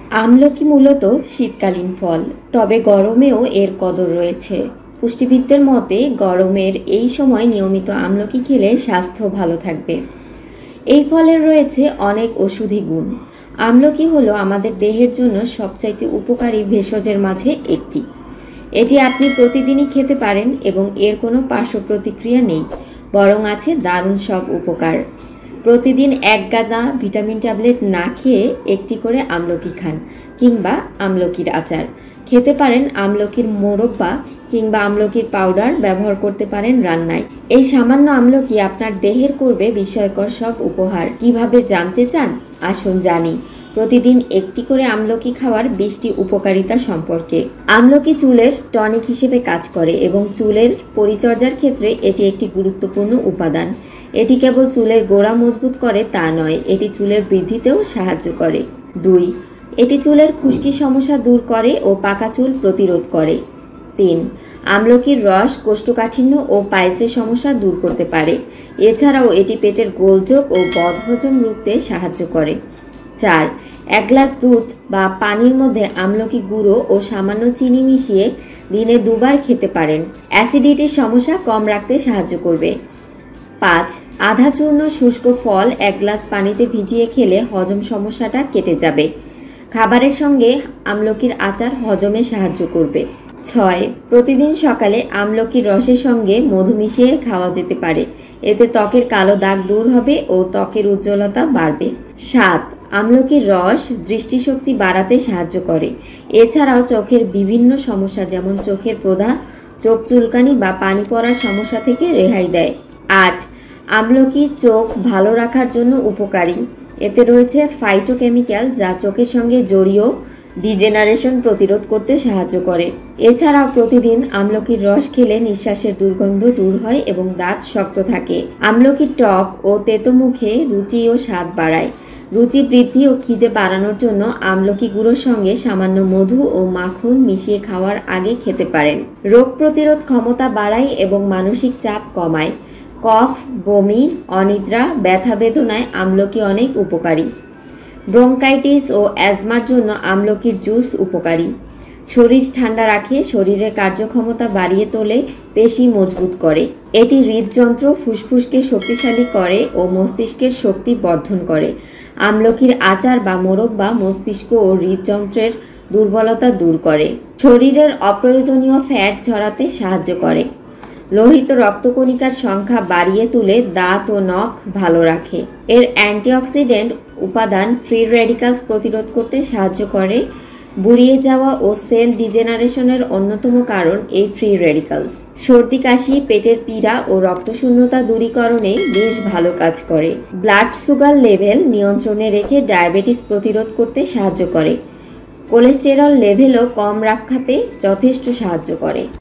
আমলকি মূলত শীতকালীন ফল, তবে গরমেও এর কদর রয়েছে। পুষ্টিবিদদের মতে গরমের এই সময় নিয়মিত আমলকি খেলে স্বাস্থ্য ভালো থাকবে। এই ফলের রয়েছে অনেক ঔষধি গুণ। আমলকি হলো আমাদের দেহের জন্য সবচাইতে উপকারী ভেষজের মাঝে একটি। এটি আপনি প্রতিদিনই খেতে পারেন এবং এর কোনো পার্শ্ব প্রতিক্রিয়া নেই, বরং আছে দারুণ সব উপকার। প্রতিদিন এক গাদা ভিটামিন ট্যাবলেট না খেয়ে একটি করে আমলকি খান, কিংবা আমলকির আচার খেতে পারেন। আমলকির মোরব্বা কিংবা আমলকির পাউডার ব্যবহার করতে পারেন রান্নায়। এই সামান্য আমলকি আপনার দেহের করবে বিস্ময়কর সব উপহার। কিভাবে জানতে চান? আসুন জানি প্রতিদিন একটি করে আমলকি খাওয়ার 20টি উপকারিতা সম্পর্কে। আমলকি চুলের টনিক হিসেবে কাজ করে এবং চুলের পরিচর্যার ক্ষেত্রে এটি একটি গুরুত্বপূর্ণ উপাদান। এটি কেবল চুলের গোড়া মজবুত করে তা নয়, এটি চুলের বৃদ্ধিতেও সাহায্য করে। 2. এটি চুলের খুশকি সমস্যা দূর করে ও পাকা চুল প্রতিরোধ করে। 3. আমলকির রস কোষ্ঠকাঠিন্য ও পাইলসের সমস্যা দূর করতে পারে। এছাড়াও এটি পেটের গোলযোগ ও বদহজম রুখতে সাহায্য করে। 4. এক গ্লাস দুধ বা পানির মধ্যে আমলকি গুঁড়ো ও সামান্য চিনি মিশিয়ে দিনে 2 বার খেতে পারেন। অ্যাসিডিটির সমস্যা কম রাখতে সাহায্য করবে। 5. আধা চূর্ণ শুষ্ক ফল 1 গ্লাস পানিতে ভিজিয়ে খেলে হজম সমস্যাটা কেটে যাবে। খাবারের সঙ্গে আমলকির আচার হজমে সাহায্য করবে। 6. প্রতিদিন সকালে আমলকির রসের সঙ্গে মধু মিশিয়ে খাওয়া যেতে পারে। এতে ত্বকের কালো দাগ দূর হবে ও ত্বকের উজ্জ্বলতা বাড়বে। 7. আমলকির রস দৃষ্টিশক্তি বাড়াতে সাহায্য করে। এছাড়াও চোখের বিভিন্ন সমস্যা যেমন চোখের প্রদাহ, চোখ চুলকানি বা পানি পড়ার সমস্যা থেকে রেহাই দেয়। 8. আমলকি চোখ ভালো রাখার জন্য উপকারী। এতে রয়েছে ফাইটোকেমিক্যাল যা চোখের সঙ্গে জড়িয়ে ডিজেনারেশন প্রতিরোধ করতে সাহায্য করে। এছাড়াও প্রতিদিন আমলকির রস খেলে নিঃশ্বাসের দুর্গন্ধ দূর হয় এবং দাঁত শক্ত থাকে। আমলকির টক ও তেতো মুখে রুচি ও স্বাদ বাড়ায়। রুচি বৃদ্ধি ও খিদে বাড়ানোর জন্য আমলকি গুঁড়োর সঙ্গে সামান্য মধু ও মাখন মিশিয়ে খাওয়ার আগে খেতে পারেন। রোগ প্রতিরোধ ক্ষমতা বাড়ায় এবং মানসিক চাপ কমায়। কফ, বমি, অনিদ্রা, ব্যথা বেদনায় আমলকি অনেক উপকারী। ব্রঙ্কাইটিস ও অ্যাজমার জন্য আমলকির জুস উপকারী। শরীর ঠান্ডা রাখে, শরীরের কার্যক্ষমতা বাড়িয়ে তোলে, পেশি মজবুত করে। এটি হৃদযন্ত্র, ফুসফুসকে শক্তিশালী করে ও মস্তিষ্কের শক্তি বর্ধন করে। আমলকির আচার বা মোরব্বা মস্তিষ্ক ও হৃদযন্ত্রের দুর্বলতা দূর করে। শরীরের অপ্রয়োজনীয় ফ্যাট ঝরাতে সাহায্য করে। লোহিত রক্তকণিকার সংখ্যা বাড়িয়ে তুলে দাঁত ও নখ ভালো রাখে। এর অ্যান্টিঅক্সিডেন্ট উপাদান ফ্রি রেডিক্যালস প্রতিরোধ করতে সাহায্য করে। বুড়িয়ে যাওয়া ও সেল ডিজেনারেশনের অন্যতম কারণ এই ফ্রি রেডিক্যালস। সর্দি কাশি, পেটের পীড়া ও রক্তশূন্যতা দূরীকরণে বেশ ভালো কাজ করে। ব্লাড সুগার লেভেল নিয়ন্ত্রণে রেখে ডায়াবেটিস প্রতিরোধ করতে সাহায্য করে। কোলেস্টেরল লেভেলও কম রাখাতে যথেষ্ট সাহায্য করে।